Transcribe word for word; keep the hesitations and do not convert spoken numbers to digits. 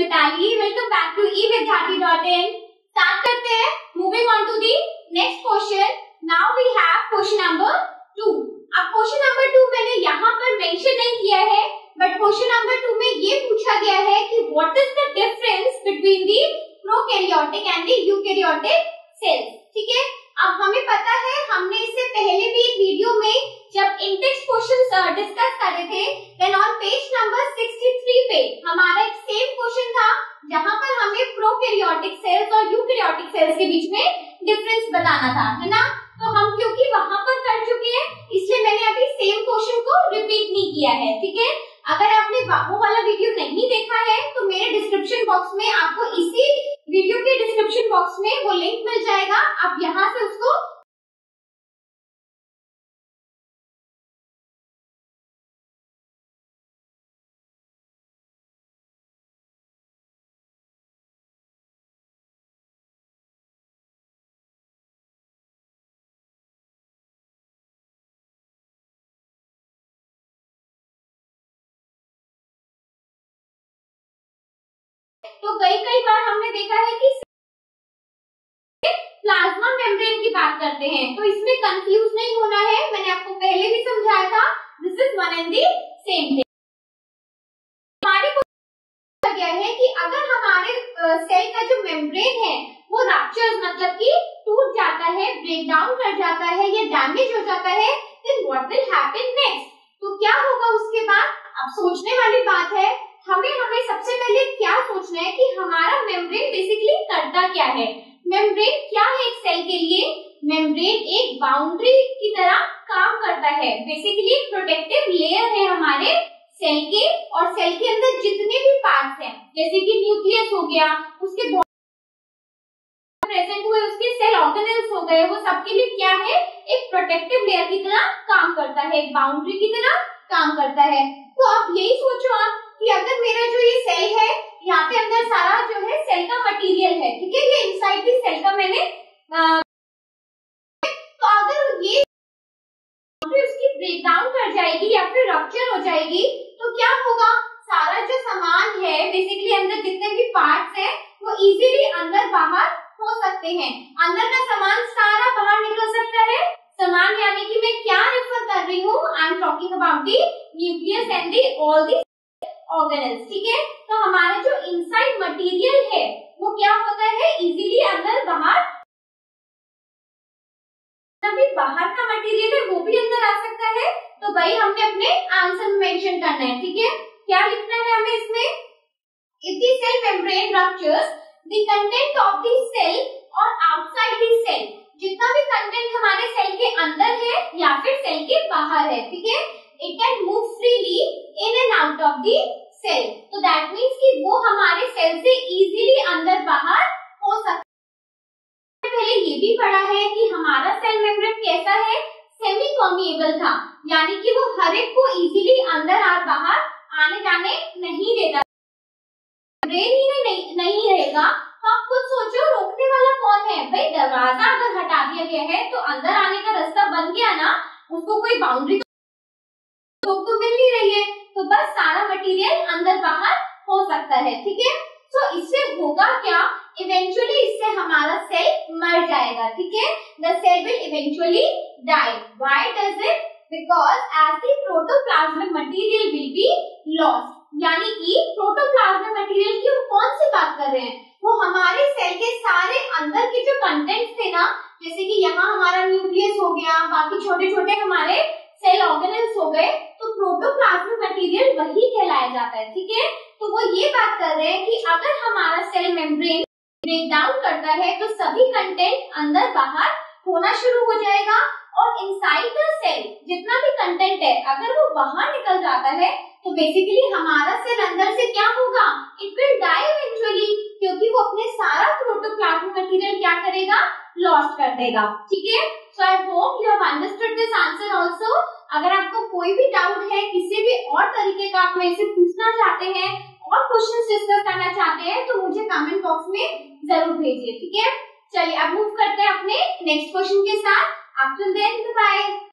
Mitali, welcome back to e Vidyarthi dot in. Start करते हैं। Moving on to the next question. Now we have question number two. अब question number two मैंने यहाँ पर mention नहीं किया है, बट क्वेश्चन नंबर टू में ये पूछा गया है कि what is the difference between the prokaryotic and the eukaryotic cells. ठीक है, अब हमें पता है, हमने इससे पहले भी एक वीडियो में जब इंटेक्स क्वेश्चन डिस्कस कर रहे थे, then on page number sixty three पे हमारा एक सेम क्वेश्चन था जहां पर हमें प्रोकैरियोटिक सेल्स और यूकैरियोटिक सेल्स के बीच में डिफरेंस बताना था, है ना। तो हम क्योंकि वहां पर कर चुके हैं, इसलिए मैंने अभी सेम क्वेश्चन को रिपीट नहीं किया है। ठीक है, अगर आपने वो वाला वीडियो नहीं देखा है तो मेरे डिस्क्रिप्शन बॉक्स में आपको इसी वीडियो के डिस्क्रिप्शन बॉक्स में वो लिंक मिल जाएगा, आप यहाँ से उसको तो कई कई बार हमने देखा है कि प्लाज्मा मेम्ब्रेन की बात करते हैं, तो इसमें कंफ्यूज नहीं होना है। मैंने आपको पहले भी समझाया था, this is one and the same thing. हमारे को पूछा गया है कि अगर हमारे सेल का जो मेम्ब्रेन है वो रप्चर्स मतलब कि टूट जाता है, ब्रेक डाउन कर जाता है या डैमेज हो जाता है, then what will happen next. तो क्या होगा उसके बाद? अब सोचने वाली बात है, हमें हमें सबसे पहले क्या सोचना है कि हमारा मेम्ब्रेन बेसिकली करता क्या है। मेम्ब्रेन क्या है एक सेल के लिए? मेम्ब्रेन एक बाउंड्री की तरह काम करता है, बेसिकली एक प्रोटेक्टिव लेयर है हमारे सेल के, और सेल के अंदर जितने भी पार्ट्स हैं, जैसे कि न्यूक्लियस हो गया, उसके प्रेजेंट हुए उसके सेल ऑर्गेनेल्स हो गए, वो सबके लिए क्या है? एक प्रोटेक्टिव लेयर की तरह काम करता है, एक बाउंड्री की तरह काम करता है। तो आप यही सोचो आप कि अगर मेरा जो ये सेल है, यहाँ पे अंदर सारा जो है सेल का मटेरियल है, ठीक है, ये इनसाइड दी सेल का मैंने आ, तो अगर ये उसकी ब्रेक डाउन कर जाएगी या फिर रप्चर हो जाएगी तो क्या होगा? सारा जो सामान है, बेसिकली अंदर जितने भी पार्ट्स हैं वो इजीली अंदर बाहर हो सकते हैं। अंदर का सामान सारा बाहर निकल सकता है। सामान यानी कि मैं क्या रेफर कर रही हूँ? I am talking about the nucleus and the all the organelles. ठीक है, तो हमारा जो इनसाइड मटेरियल है वो क्या होता है? इजीली अंदर बाहर, तभी बाहर का मटेरियल है वो भी अंदर आ सकता है। तो भाई हमने अपने आंसर में मेंशन करना है। ठीक है, क्या लिखना है हमें इसमें? If the cell membrane ruptures the content of the cell और आउटसाइड द सेल, जितना भी कंटेंट हमारे सेल के अंदर है या फिर सेल के बाहर है, ठीक है, it can move freely in and out of the cell. तो दैट मीन्स कि वो हमारे सेल से इजीली अंदर बाहर हो सकता है। पहले ये भी पढ़ा है कि हमारा सेल मेम्ब्रेन कैसा है? सेमी परमिएबल था, यानी कि वो हर एक को इजीली अंदर और बाहर आने जाने नहीं देता। मेम्ब्रेन ही नहीं, नहीं रहेगा तो आप खुद सोचो रोकने वाला कौन है? भाई दरवाजा अगर हटा दिया गया है तो अंदर आने का रास्ता बन गया ना, उसको कोई बाउंड्री तो, तो मिल नहीं रही है, तो बस सारा मटेरियल अंदर बाहर हो सकता है। ठीक है, तो इससे होगा क्या? इवेंचुअली इससे हमारा सेल मर जाएगा। ठीक है, the cell will eventually die. Why does it? Because as the protoplasmic material will be lost. यानी कि प्रोटोप्लाज्मिक मटेरियल की हम कौन सी बात कर रहे हैं? वो हमारे सेल के सारे अंदर के जो कंटेंट्स थे ना, जैसे कि यहाँ हमारा न्यूक्लियस हो गया, बाकी छोटे छोटे हमारे सेल ऑर्गेनेल्स हो गए, तो प्रोटोप्लाज्मिक मटेरियल वही कहलाया जाता है। ठीक है, तो वो ये बात कर रहे हैं कि अगर हमारा सेल मेम्ब्रेन ब्रेक डाउन करता है तो सभी कंटेंट अंदर बाहर होना शुरू हो जाएगा, और इनसाइड द सेल जितना भी कंटेंट है अगर वो बाहर निकल जाता है तो बेसिकली हमारा सेल अंदर से क्या होगा? इट विल डाई इवेंचुअली, क्योंकि वो अपने सारा प्रोटोप्लाज्मिक मटेरियल क्या करेगा? लॉस्ट कर देगा। ठीक है, so I hope you have understood this answer also. अगर आपको कोई भी डाउट है, किसी भी और तरीके का आप मेरे से पूछना चाहते हैं और क्वेश्चन डिस्कस करना चाहते हैं तो मुझे कमेंट बॉक्स में जरूर भेजिए। ठीक है, चलिए अब मूव करते हैं अपने नेक्स्ट क्वेश्चन के साथ। Up till then, bye.